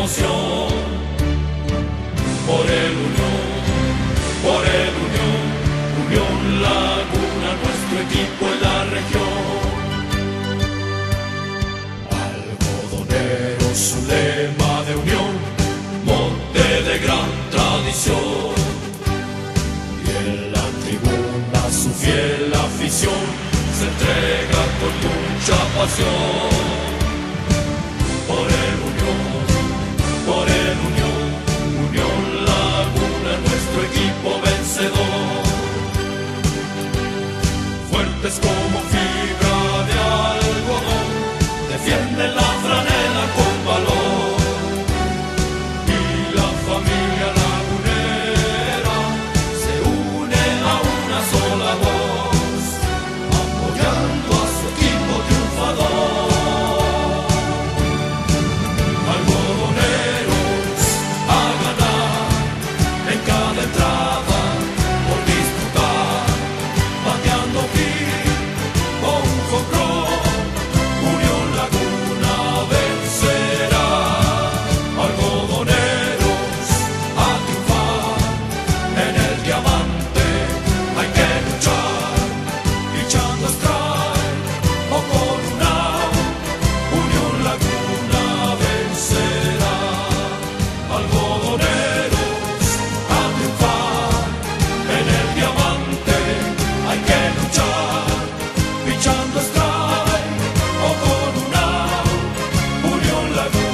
emoción. Por el Unión, Unión Laguna, nuestro equipo en la región. Algodonero, su lema de unión, monte de gran tradición. Y en la tribuna su fiel afición se entrega con mucha pasión. Por el Unión, Unión Laguna, nuestro equipo vencedor. Fuertes como fibra de algodón, defienden la franela con valor. Y la familia lagunera se une a una sola voz, apoyando a su equipo triunfador. Algodoneros a ganar en cada entrada por disputar, bateando hit con un jonrón, Unión Laguna vencerá. Algodoneros a triunfar en el diamante, hay que luchar, pichando strike o con un out, Unión Laguna vencerá. Algodoneros a triunfar en el diamante, hay que luchar, pichando strike o con un out, Unión Laguna